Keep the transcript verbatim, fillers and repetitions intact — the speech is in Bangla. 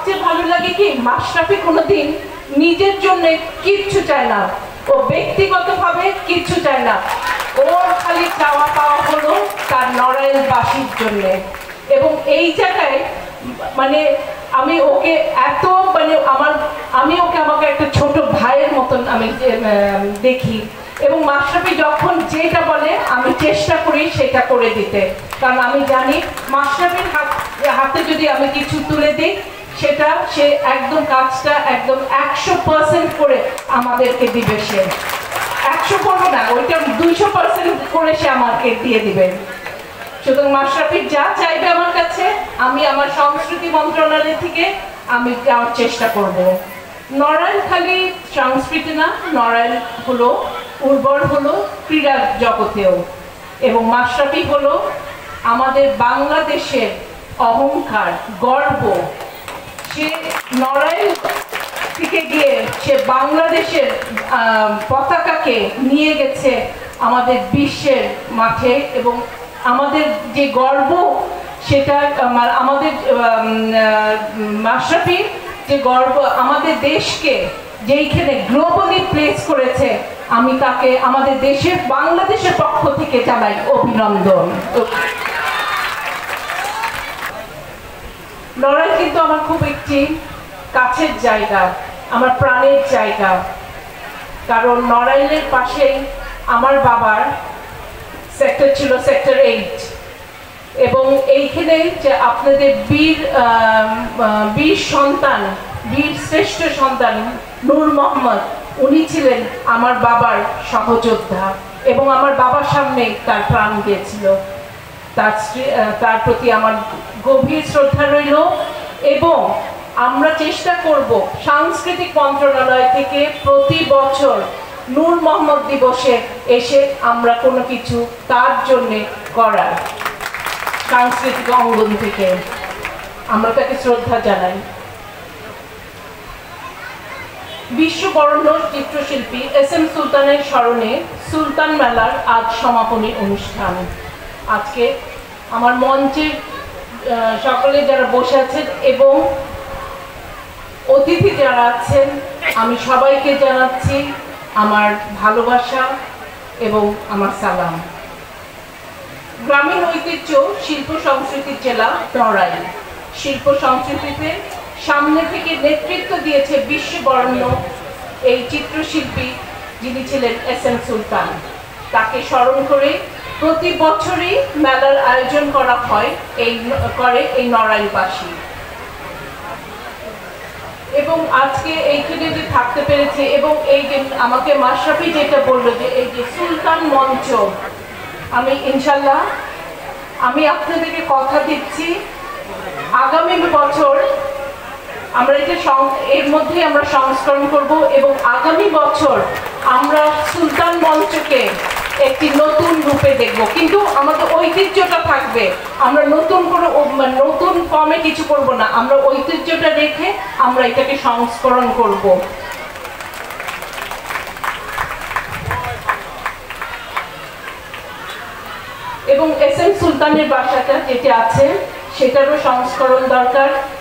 সবচেয়ে ভালো লাগে কি, মাশরাফি কোনোদিন নিজের জন্য কিচ্ছু চায় না, ও ব্যক্তিগতভাবে কিচ্ছু চায় না, ওর খালি চাওয়া পাওয়া হলো তার নড়াইলবাসীর জন্য। এবং এই জায়গায় মানে আমি ওকে এত মানে আমার আমি ওকে আমাকে একটা ছোট ভাইয়ের মতন আমি দেখি, এবং মাশরাফি যখন যেটা বলে আমি চেষ্টা করি সেটা করে দিতে, কারণ আমি জানি মাশরাফির হাত হাতে যদি আমি কিছু তুলে দিই সেটা সে একদম কাজটা একদম একশো পার্সেন্ট করে আমাদেরকে দিবে, সে একশো করবো না, ওইটা দুইশো পার্সেন্ট করে সে আমাকে দিয়ে দিবেন। সুতরাং মাশরাফি যা চাইবে আমার কাছে আমি আমার সংস্কৃতি মন্ত্রণালয় থেকে আমি যাওয়ার চেষ্টা করব। নড়াইল খালি সংস্কৃতি না, নড়াইল হলো উর্বর হলো ক্রীড়া জগতেও, এবং মাশরাফি হলো আমাদের বাংলাদেশের অহংকার, গর্ব। সে নড়াইল থেকে গিয়ে সে বাংলাদেশের পতাকাকে নিয়ে গেছে আমাদের বিশ্বের মাঠে, এবং আমাদের যে গর্ব সেটা আমাদের মাশরাফি যে গর্ব আমাদের দেশকে যেইখানে গ্লোবালি প্লেস করেছে, আমি তাকে আমাদের দেশের বাংলাদেশের পক্ষ থেকে জানাই অভিনন্দন। নড়াইল কিন্তু আমার খুব একটি কাছের জায়গা, আমার প্রাণের জায়গা, কারণ নড়াইলের পাশেই আমার বাবার সেক্টর ছিল সেক্টর এইট, এবং এইখানে যে আপনাদের বীর বীর সন্তান বীর শ্রেষ্ঠ সন্তান নূর মোহাম্মদ, উনি ছিলেন আমার বাবার সহযোদ্ধা, এবং আমার বাবার সামনে তার প্রাণ দিয়েছিল। তার তার প্রতি আমার গভীর শ্রদ্ধা রইল, এবং আমরা চেষ্টা করব সাংস্কৃতিক মন্ত্রণালয় থেকে প্রতি বছর নূর মোহাম্মদ দিবসে এসে আমরা কোনো কিছু তার জন্যে করার, সাংস্কৃতিক অঙ্গন থেকে আমরা তাকে শ্রদ্ধা জানাই। বিশ্ববরণ্য চিত্রশিল্পী এস এম সুলতানের স্মরণে সুলতান মেলার আজ সমাপনী অনুষ্ঠান। আজকে আমার মঞ্চে সকলে যারা বসে আছেন এবং অতিথি যারা আছেন, আমি সবাইকে জানাচ্ছি আমার ভালোবাসা এবং আমার সালাম। গ্রামীণ ঐতিহ্য শিল্প সংস্কৃতির জেলা নড়াইল শিল্প সংস্কৃতিতে সামনে থেকে নেতৃত্ব দিয়েছে বিশ্ববরণ্য এই চিত্রশিল্পী যিনি ছিলেন এস এম সুলতান। তাকে স্মরণ করে প্রতি বছরই মেলার আয়োজন করা হয় এই করে এই নড়াইলবাসী, এবং আজকে এইখানে যে থাকতে পেরেছে, এবং এই যে আমাকে মাশরাফি যেটা বললো যে এই যে সুলতান মঞ্চ, আমি ইনশাল্লাহ আমি আপনাদেরকে কথা দিচ্ছি আগামী বছর আমরা এটা এর মধ্যে আমরা সংস্করণ করব, এবং আগামী বছর আমরা সুলতান মঞ্চকে একটি নতুন রূপে দেখব, কিন্তু আমাদের ঐতিহ্যটা থাকবে। আমরা নতুন করে নতুন ফর্মে কিছু করব না, আমরা ঐতিহ্যটা রেখে আমরা এটাকে সংস্করণ করব। এবং এস এম সুলতানের বাসাটা যেটা আছে সেটারও সংস্করণ দরকার।